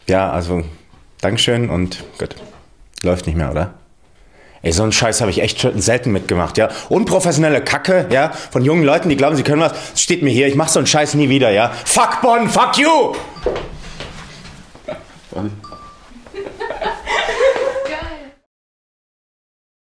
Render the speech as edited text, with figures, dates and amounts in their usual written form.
Ja, also, Dankeschön und gut. Läuft nicht mehr, oder? Ey, so einen Scheiß habe ich echt selten mitgemacht, ja. Unprofessionelle Kacke, ja, von jungen Leuten, die glauben, sie können was. Es steht mir hier, ich mach so einen Scheiß nie wieder, ja. Fuck Bonn, fuck you! Bonn.